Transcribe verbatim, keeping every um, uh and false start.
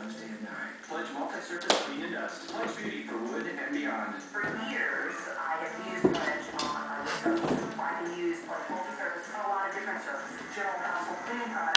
Pledge day and night. Pledge multi-surface clean and dust. Pledge beauty for wood and beyond. For years, I have used Pledge on my wood surfaces. I can use Pledge multi-surface on a lot of different surfaces. General household cleaning products.